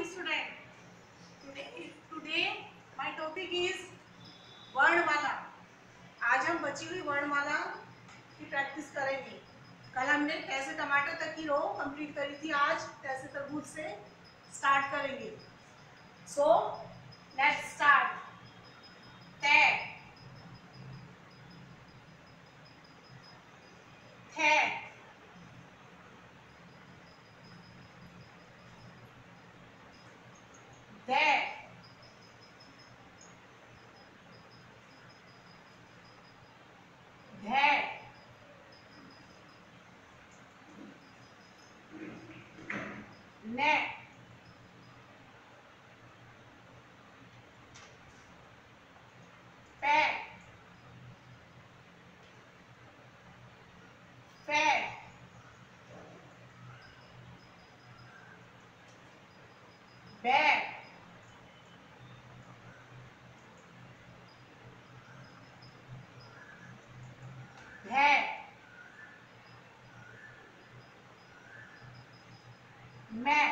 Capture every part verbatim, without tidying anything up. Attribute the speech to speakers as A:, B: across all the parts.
A: morning student. Today, today my topic is वर्णमाला. आज हम बची हुई वर्णमाला की प्रैक्टिस करेंगे. कल हमने कैसे टमाटर तक की रो कंप्लीट करी थी, आज कैसे तरबूज से स्टार्ट करेंगे. So let's start. ते, थे, दे, धे, ने, पे, फे, बे, भे, मैं,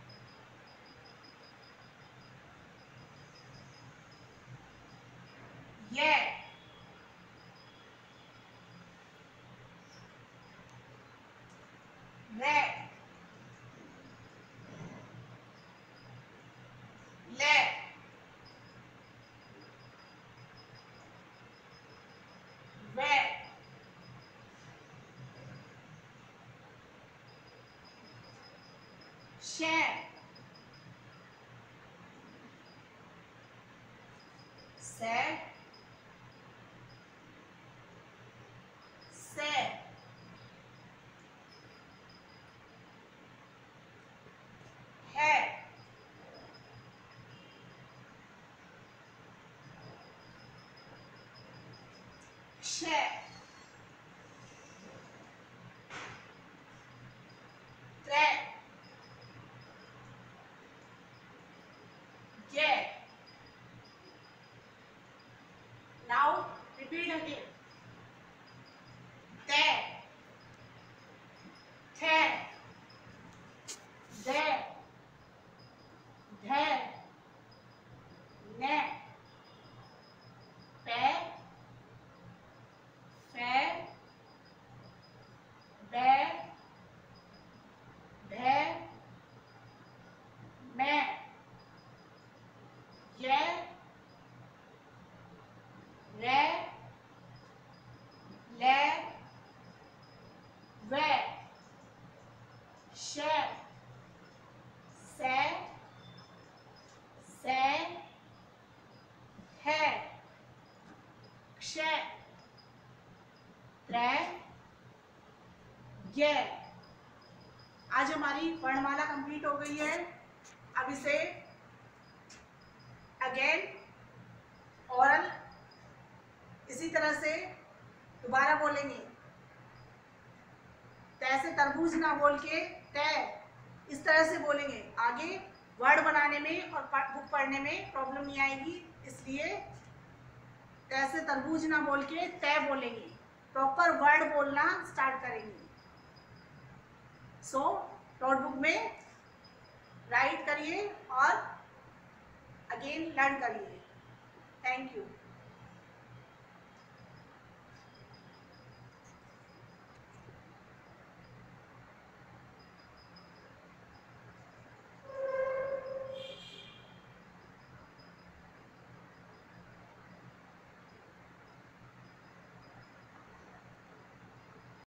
A: ये, रे, ले, वे, शे, से, से, है, शे, त्रे, ये. Now repeat again. Te, the, de, dhe, ne, pe, fe, be, bhe, me, ye, re, le, ve, she, se, se, है, क्षे, त्रे, ये. आज हमारी वर्णमाला कंप्लीट हो गई है. अब इसे अगेन ओरल इसी तरह से दोबारा बोलेंगे. तै से तरबूज ना बोल के तै इस तरह से बोलेंगे. आगे वर्ड बनाने में और बुक पढ़ने में प्रॉब्लम नहीं आएगी, इसलिए तै से तरबूज ना बोल के तै बोलेंगे. प्रॉपर वर्ड बोलना स्टार्ट करेंगे. सो नोटबुक में राइट करिए और अगेन लर्न करिए. Thank you.